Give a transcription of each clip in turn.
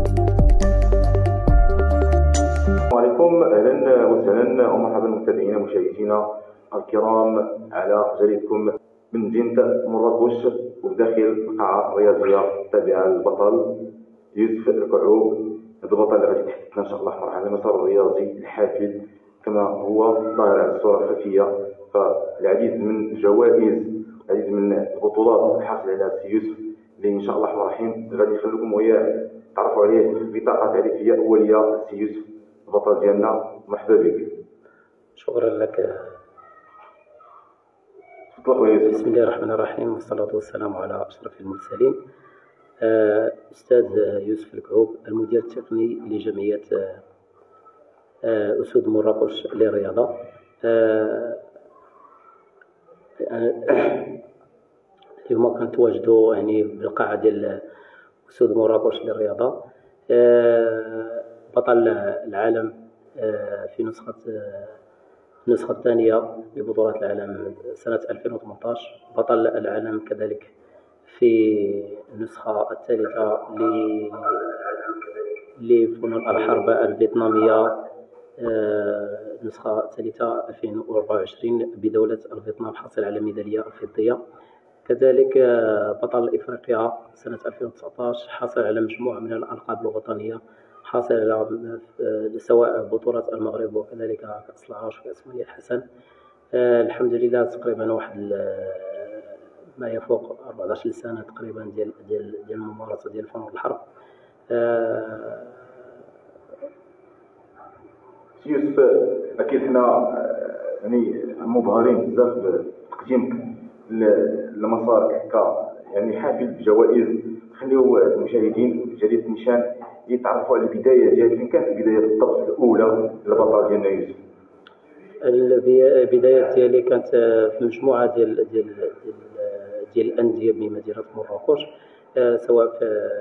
السلام عليكم، اهلا وسهلا ومرحبا متابعينا ومشاهدينا الكرام على جريدتكم من مدينه مراكش وبداخل القاعه الرياضيه التابعه للبطل يوسف الكعوب. هذا البطل اللي غادي يتحدثنا ان شاء الله على المسار الرياضي الحافل كما هو ظاهر على الصوره الخلفيه، فالعديد من الجوائز، العديد من البطولات الحاصله على السي يوسف اللي ان شاء الله الرحمن الرحيم غادي نخليكم وياه تعرفوا عليه بطاقه تعريفيه اوليه. السي يوسف البطل ديالنا، مرحبا بك. شكرا لك. بسم الله الرحمن الرحيم، والصلاة والسلام على أشرف المرسلين. أستاذ يوسف الكعوب، المدير التقني لجمعية أسود مراكش للرياضة. اليوم كنتواجدوا بالقاعة ديال أسود مراكش للرياضة. بطل العالم في النسخة الثانية لبطولات العالم سنة 2018، بطل العالم كذلك في النسخة الثالثة لفنون الحرب الفيتنامية، النسخة الثالثة 2024 بدولة الفيتنام، حصل على ميدالية الفضية. كذلك بطل إفريقيا سنة 2019، حصل على مجموعة من الألقاب الوطنية، حاصل على سواء بطولة المغرب وكذلك كأس العرش وكأس ولي الحسن. الحمد لله تقريبا واحد ما يفوق 14 سنة تقريبا ديال الممارسة ديال فنون الحرب. يوسف، اكيد حنا مبهرين بزاف بتقديمك لمسارك حافل بجوائز. خليو المشاهدين جريدة نيشان يتعرفوا على البدايه ديالك، فين كانت البدايه بالضبط الاولى للبطل ديالنا يوسف؟ البدايه ديالي كانت في مجموعه ديال الانديه بمدينه مراكش، سواء في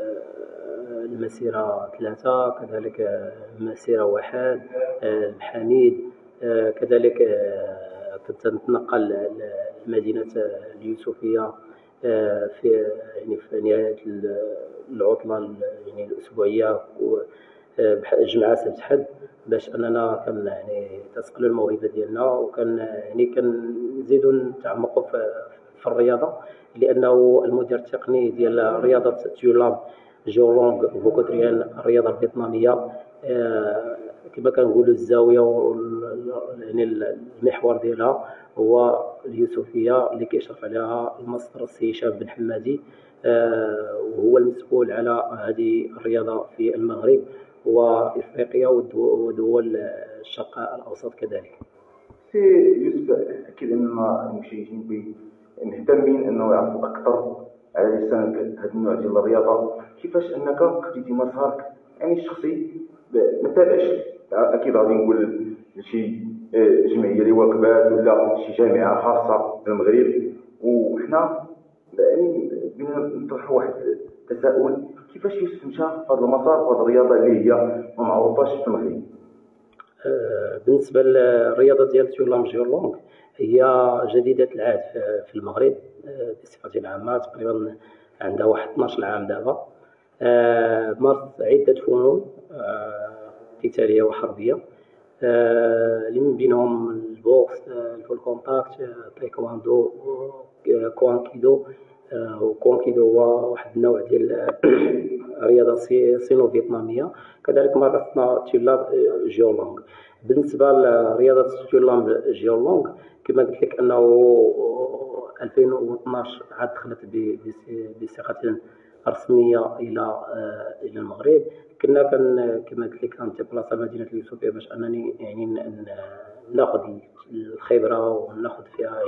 المسيره 3، كذلك المسيره 1، الحميد. كذلك كنت نتنقل لمدينه اليوسفيه في نهايه العطله الاسبوعيه جمعه سبت حد، باش اننا تسقل الموهبه ديالنا، وكان كنزيدوا نتعمقوا في الرياضه، لانه المدير التقني ديال رياضه تيولام جيولونغ فوكوتريان الرياضه الفيتناميه، كما كنقولوا الزاويه المحور ديالها هو اليوسفيه، اللي كيشرف عليها الماستر السي هشام بن حمادي، وهو المسؤول على هذه الرياضه في المغرب وافريقيا ودول الشرق الاوسط كذلك. سي يوسف، اكيد ان المشاهدين مهتمين انه يعرفوا اكثر على لسانك هذا النوع ديال الرياضه، كيفاش انك بديتي مسارك الشخصي ما تابعش، اكيد غادي نقول شي جمعيه اللي واكبات ولا شي جامعه خاصه في المغرب، وحنا بغينا نطرحوا واحد التساؤل، كيفاش يوسف مشى في هذا المسار وهذه الرياضه اللي هي ما معروفاش في المغرب؟ بالنسبه للرياضه ديال تيولام جيولونغ، هي جديده العهد في المغرب بصفه عامه، تقريبا عندها واحد 12 عام دابا. مارست عده فنون قتاليه وحربيه، اللي من بينهم البوكس، الفول كونتاكت، تايكواندو، كوانكيدو. وكوانكيدو هو واحد النوع ديال رياضه صينو فيتناميه. كذلك مارسنا تيولام جيولونغ. بالنسبه لرياضه تيولام جيولونغ، كما قلت لك انه 2012 عاد دخلت بصيغه رسميه الى المغرب. كنا كما قلت لك كنتبلاصا مدينه اليوسفيه باش انني ناخذ الخبره وناخذ فيها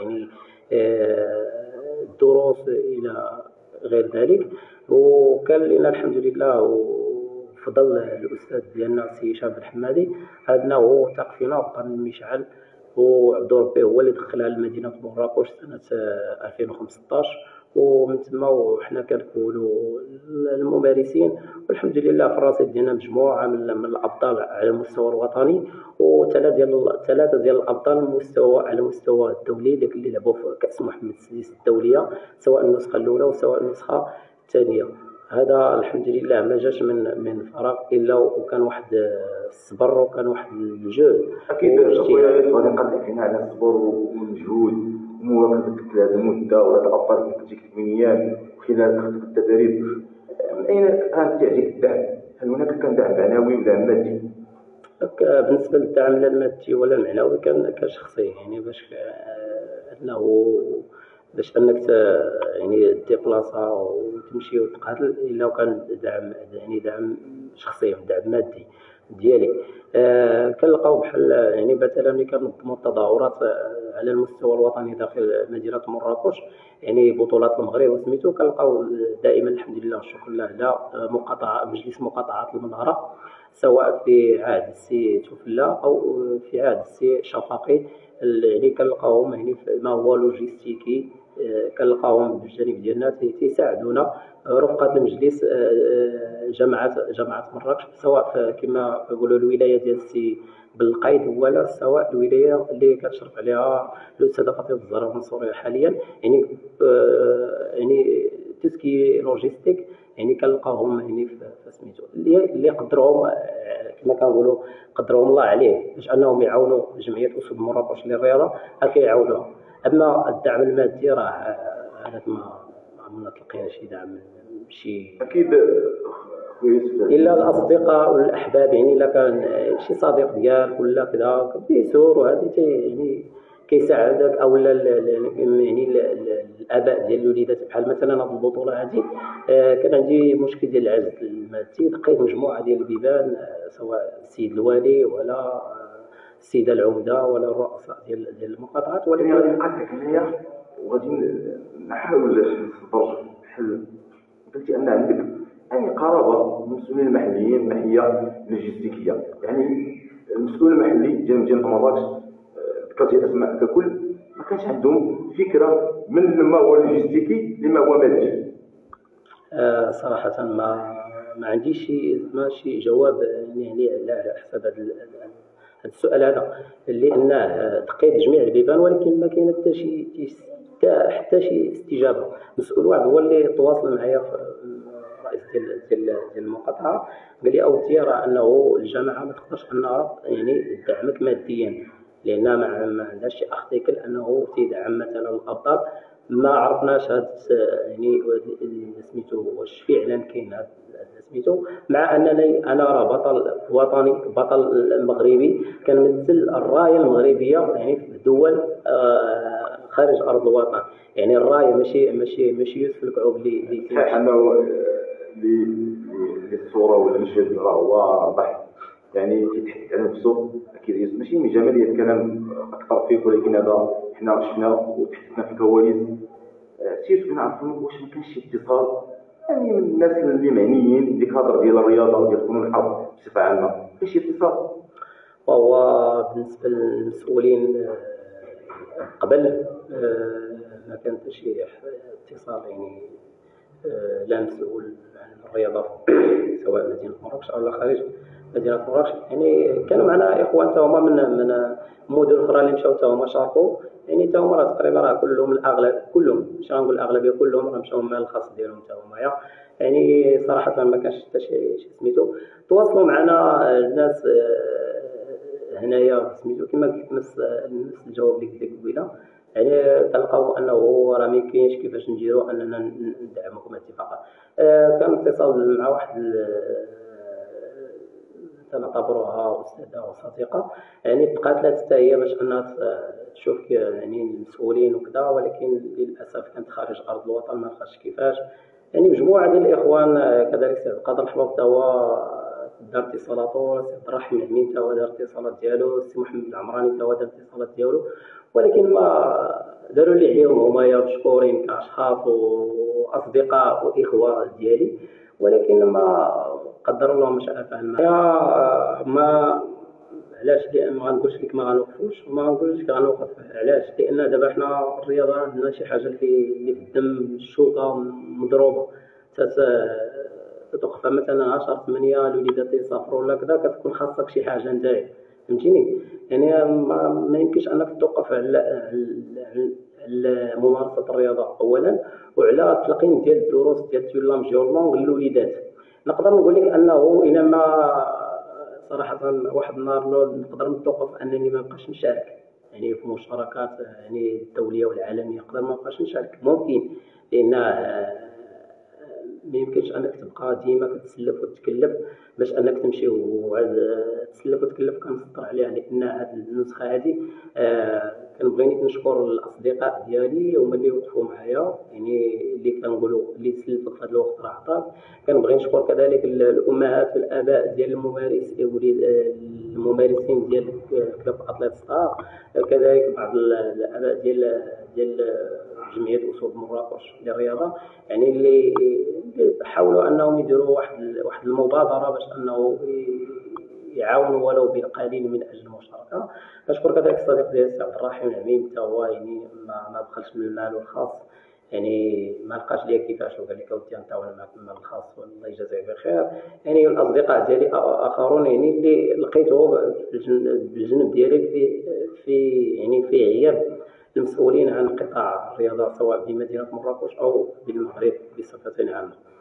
الدروس الى غير ذلك. وكان لنا الحمد لله وفضل الاستاذ ديالنا السي هشام بن حمادي، هذا هو وثق فينا وبقى المشعل، وعبد ربي هو اللي دخلها لمدينه مراكش سنه 2015، ومن تما وحنا كنكونوا الممارسين، والحمد لله في الرصيد ديالنا مجموعه من الابطال على المستوى الوطني، وثلاثه ديال الابطال على المستوى الدولي اللي لعبوا في كاس محمد السادس الدوليه، سواء النسخه الاولى وسواء النسخه الثانيه. هذا الحمد لله ما جاش من فراغ الا وكان واحد الصبر وكان واحد الجهد. اكيد خويا غادي نقدر فينا على الصبر والمجهود ومواكبه هذه المده وهذا الافكار اللي كنتي كتبنيات خلال التدريب. من اين كان تاتيك الدعم؟ هل هناك كان دعم معنوي ولا مادي؟ بالنسبه للدعم لا المادي ولا المعنوي كان شخصي، يعني باش انك يعني ديبلاصا وتمشي وتقاتل الا وكان دعم، يعني دعم شخصي دعم مادي ديالي. كنلقاو بحال يعني مثلا ملي كنظموا التظاهرات على المستوى الوطني داخل مدينه مراكش، يعني بطولات المغرب وسميتو، كنلقاو دائما الحمد لله والشكر لله على مجلس مقاطعه المناره، سواء في عهد السي توفلا او في عهد السي شفاقي. يعني كنلقاوهم يعني ما هو لوجيستيكي، كنلقاوهم بالجانب ديالنا تيساعدونا رفقة المجلس جامعة مراكش، سواء كما كنقولوا الولاية ديال السي بالقيد ولا سواء الولاية اللي كتشرف عليها الأستاذة فاطمة الزهراء المنصورية حاليا. يعني تسكي لوجيستيك يعني كنلقاوهم يعني في سميتو اللي قدرهم كما كنقولوا قدرهم الله عليه باش انهم يعاونوا جمعيه اسود مراكش للرياضه كيعاونوها. اما الدعم المادي راه هذاك ما تلقينا شي دعم شي اكيد الا الاصدقاء والاحباب، يعني الا كان شي صديق ديالك ولا كذا كيسور وهذه يعني كيساعدك، او يعني الاباء ديال الوليدات بحال مثلا هذه البطوله هذه كان عندي مشكل ديال العجز المادي، لقيت مجموعه ديال البيبان سواء السيد الوالي ولا السيده العمده ولا الرؤساء ديال المقاطعات. ولكن غادي نقاطعك هنايا وغادي نحاول نصبر بحال قلتي ان عندك يعني قرابه المسؤولين المحليين من الناحيه اللوجستيكيه، يعني المسؤول المحلي ديال مدينه مراكش ذكرتي الاسماء ككل ما كانش عندهم فكره من ما هو لوجيستيكي لما هو مادي. صراحه ما عنديش شي جواب يعني على حساب هذا السؤال هذا، لانه دقيت جميع البيبان ولكن ما كاين حتى شي استجابه. مسؤول واحد هو اللي تواصل معايا الرئيس ديال المقاطعه، قال لي اودي راه انه الجامعه ما تقدرش انها يعني تدعمك ماديا لان ما عندهاش شي ارتيكل انه تدعم مثلا الابطال. ما عرفناش هذا يعني سميتو واش فعلا كاين هذا سميتو، مع انني انا راه بطل وطني بطل مغربي كنمثل الرايه المغربيه يعني في دول خارج ارض الوطن، يعني الرايه ماشي يوسف الكعوب اللي صحيح انه الصوره ولا المشهد راه هو واضح يعني تيتحدث على نفسه. اكيد ماشي من جماليه الكلام اكثر فيه، ولكن هذا حنا شفنا وتحدثنا في الكواليس. سير كنعرفوا واش ما كانش شي اتصال يعني من الناس اللي معنيين بالكادر ديال الرياضه ديال فنون الحرب بصفه عامه، كاين شي اتصال؟ وهو بالنسبه للمسؤولين قبل ما كان حتى شي اتصال، يعني لا مسؤول عن الرياضه سواء مدينه مراكش او خارج مدينه مراكش، يعني كانوا معنا اخوان تا هما من مدن اخرى اللي مشاو تا هما شاركوا، يعني تا هما تقريبا راه كلهم الاغلب كلهم مش غنقول الاغلبيه كلهم راه مشاو مع الخاص ديالهم تا هما. يعني صراحه ما كانش حتى شي سميتو تواصلوا معنا الناس هنايا سميتو كما قلت نفس الجواب اللي قلت قبيله، يعني تلقاو انه راه ما كاينش كيفاش نديروا اننا ندعمكم اتفاقا. كان اتصال مع واحد تنعتبرها استاذه وصديقه، يعني تقاتلت حتى هي باش انها تشوف يعني المسؤولين وكذا، ولكن للاسف كانت خارج ارض الوطن ما عرفتش كيفاش. يعني مجموعه ديال الاخوان كذلك سي قادر الحباب تا هو دار اتصالاته، سي عبد الرحيم العمين تا هو دار اتصالات ديالو، سي محمد العمراني تا هو دار اتصالات ديالو، ولكن ما داروا اللي عليهم هما مشكورين كاشخاص واصدقاء واخوه ديالي، ولكن ما قدر الله ما شاء فعل. ما علاش ما غنقولش لك ما غنوقفوش وما غنقولش غنوقف، علاش؟ لان دابا حنا الرياضه عندنا شي حاجه اللي في الدم الشوكه مضروبه، تتوقف مثلا 10 8 الوليدات يسافروا ولا كذا كتكون خاصك شي حاجه نتايا، فهمتيني؟ يعني ما يمكنش انك توقف على ممارسه الرياضه اولا، وعلى التلقين ديال الدروس ديال تيولام جيولونغ للوليدات. نقدر نقول لك انه الى ما صراحه واحد النهار نقدر نتوقف انني ما نبقاش نشارك يعني في مشاركات يعني الدوليه والعالميه، نقدر ما نبقاش نشارك ممكن، لان ما يمكنش انك تبقى ديما كتسلف وتتكلف باش انك تمشي وتسلف وتكلف كنسطر عليها، لان هذه النسخه هذه كنبغي نشكر الاصدقاء ديالي هما اللي وقفوا معايا، يعني اللي كنقولوا اللي سلفك في هذا الوقت راه عطاك. كنبغي نشكر كذلك الامهات والاباء ديال الممارسين ديال كلوب اتليت ستار، كذلك بعض الاباء ديال جمعيه اسود مراكش للرياضه، يعني اللي حاولوا انهم يديروا واحد المبادره باش انه يعاونوا ولو بالقليل من اجل المشاركه. كنشكر كذلك الصديق ديالي السي عبد الرحيم العميم، حتى هو يعني ما بخلش من المال الخاص، يعني ما لقاش ليا كيفاش، وقال لي اودي نتعاون معك المال الخاص والله يجازيه بخير. يعني الاصدقاء ديالي اخرون يعني اللي لقيته بالجنب ديالي في غياب المسؤولين عن قطاع الرياضه سواء بمدينه مراكش او بالمغرب بصفه عامه.